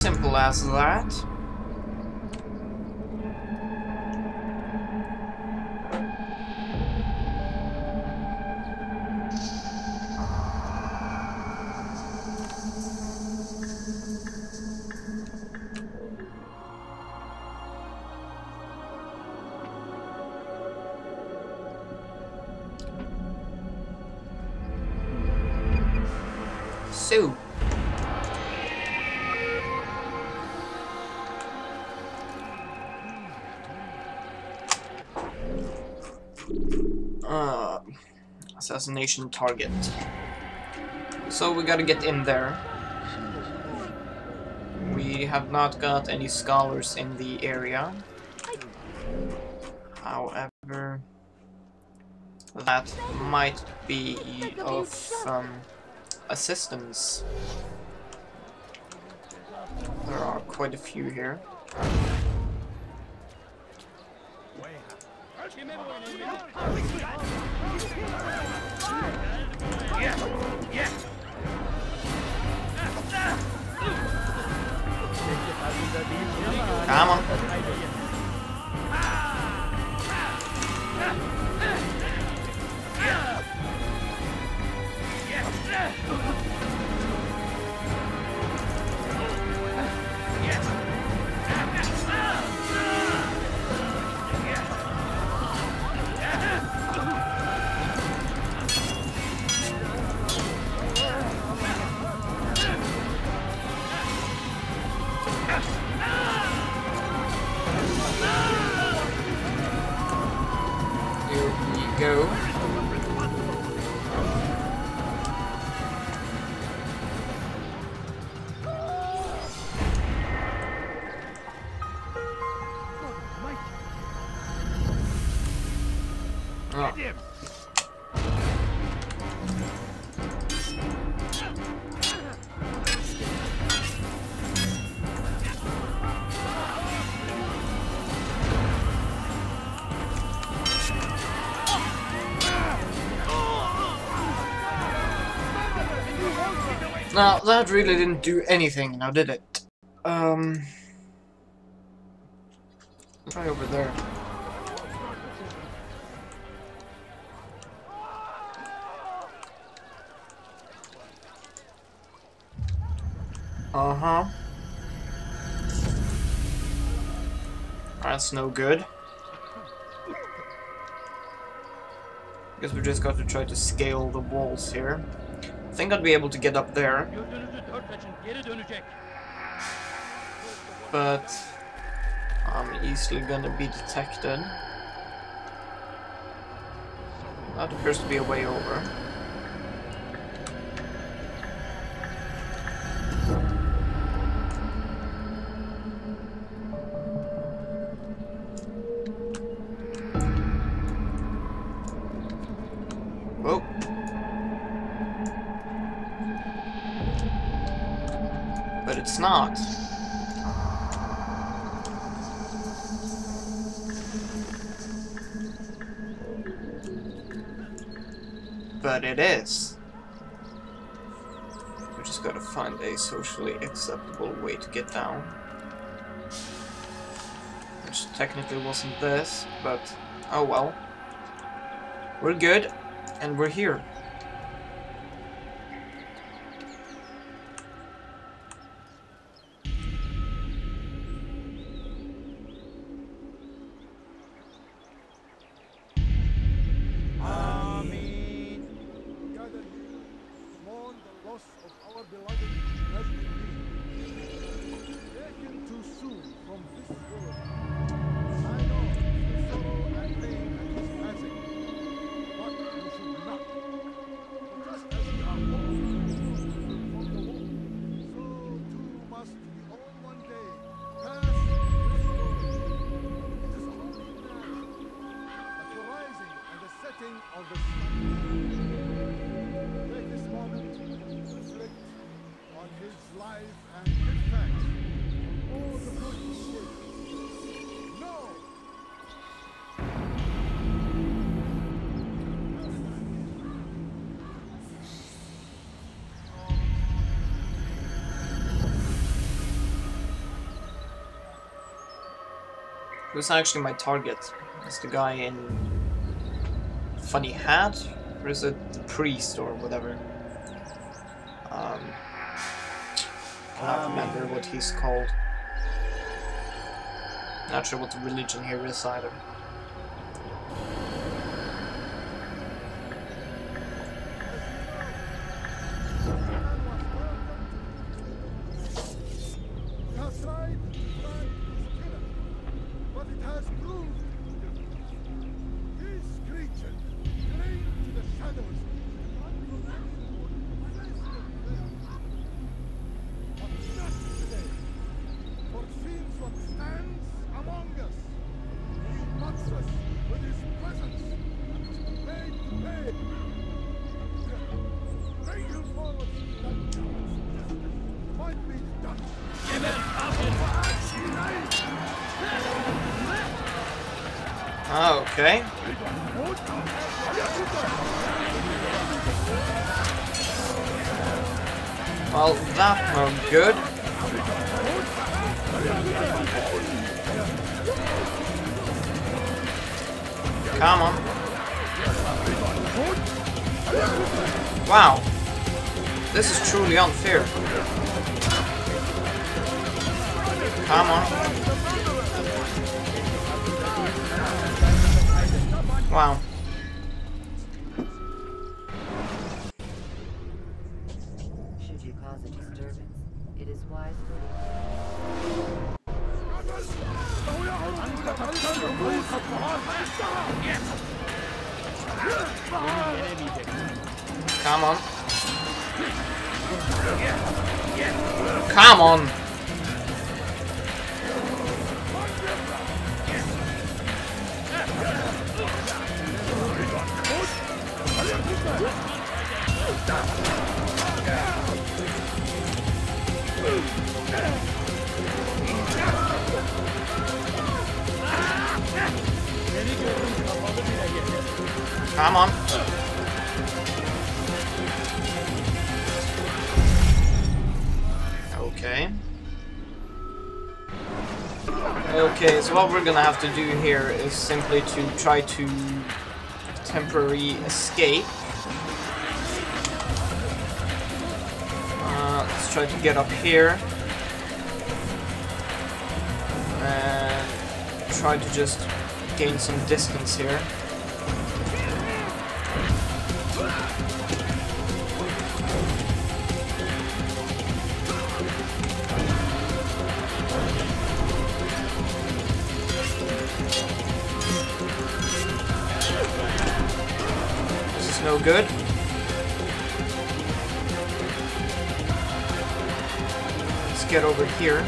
simple as that. So, assassination target. So we gotta get in there. We have not got any scholars in the area. However, that might be of assistance. There are quite a few here. Come on. Here we go. Oh. Now, that really didn't do anything, now did it? Try over there. Uh-huh. That's no good. Guess we just got to try to scale the walls here. I think I'd be able to get up there. But I'm easily gonna be detected. That appears to be a way over. Whoa. But it's not. But it is. We just gotta find a socially acceptable way to get down. Which technically wasn't this, but oh well. We're good, and we're here. Who's actually my target? Is the guy in funny hat? Or is it the priest or whatever? Cannot remember what he's called. Not sure what the religion here is either. Okay. Well, that's no good. Come on. Wow. This is truly unfair. Come on. Wow. Should you cause a disturbance, it is wise for Come on. Come on. Come on. Okay. Okay, so what we're gonna have to do here is simply to try to temporary escape. Let's try to get up here and try to just gain some distance here. This is no good. Let's get over here.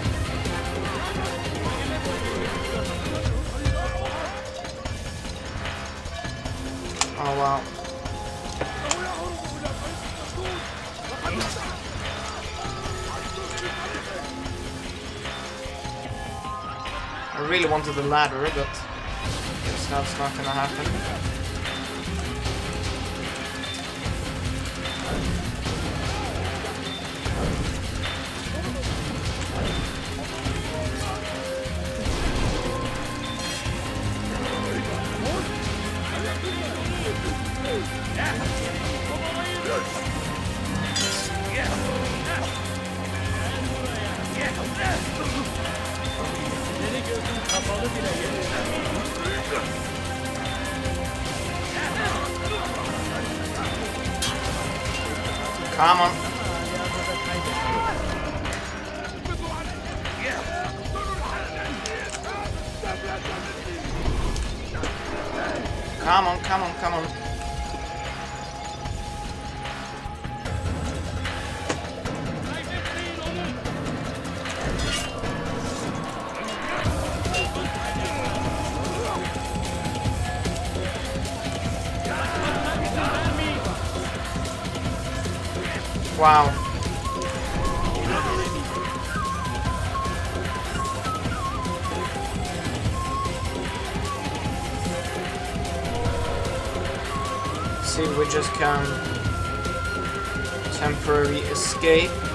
Oh wow. I really wanted the ladder, but I guess that's not gonna happen. Come on. Come on, come on, come on. Wow. See, we just can temporarily escape.